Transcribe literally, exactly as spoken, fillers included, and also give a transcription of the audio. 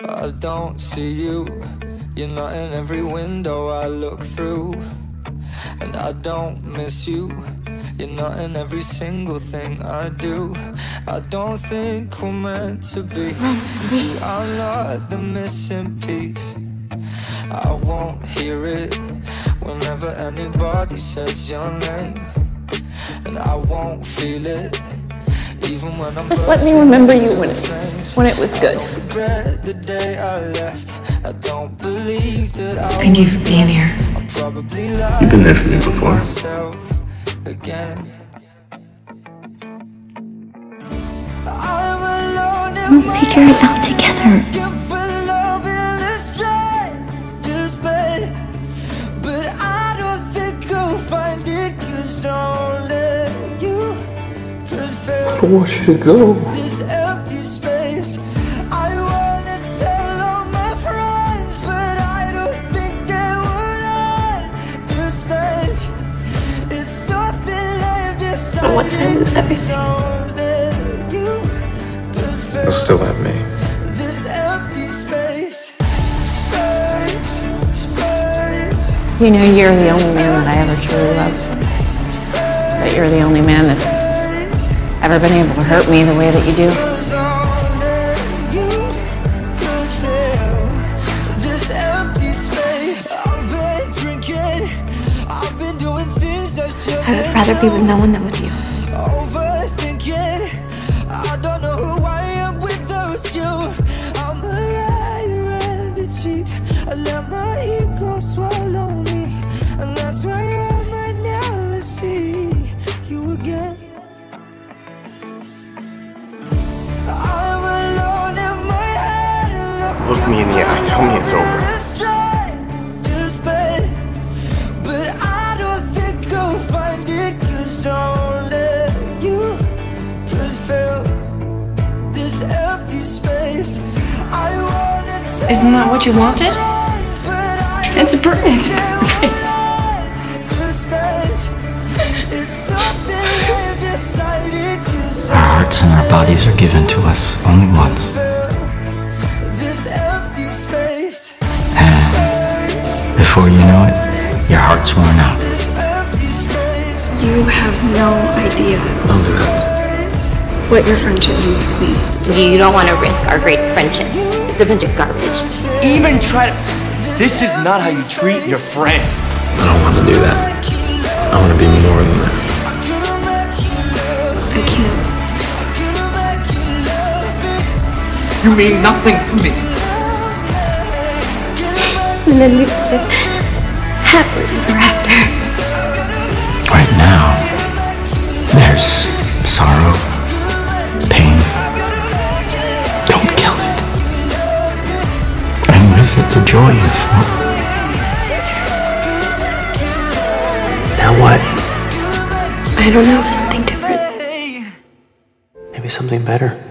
I don't see you. You're not in every window I look through. And I don't miss you. You're not in every single thing I do. I don't think we're meant to be. You are not the missing piece. I won't hear it whenever anybody says your name. And I won't feel it even when I'm just let me remember you when it, when it was good. Thank you for being here. You've been there for me before. We'll figure it out together. I don't want you to go. This empty space, I wanna tell all my friends, but I don't think they would understand. It's something I've decided. What if I lose everything? You'll still have me. This empty space, space, space. You know you're the only man that I ever truly loved. That you're the only man that's ever been able to hurt me the way that you do. I would rather be with no one than with you. I don't know who I am without you. I'm a liar and a cheat. I let my ego swallow me, and that's why I might never see you again. I'm alone in my head and look, Look me in the eye, tell me it's over. But I don't think I'll find it, 'cause only you could fill this empty space. I wanna tell. Isn't that what you wanted? It's perfect. Our hearts and our bodies are given to us only once. And before you know it, your heart's worn out. You have no idea I'll do that. what your friendship means to me. You don't want to risk our great friendship. It's a bunch of garbage. Even try to... This is not how you treat your friend. I don't want to do that. I want to be more than that. I can't. You mean nothing to me. And then we live happily ever after. Right now, there's sorrow, pain. Don't kill it. And with it, the joy you feel. Now what? I don't know, something different. Maybe something better.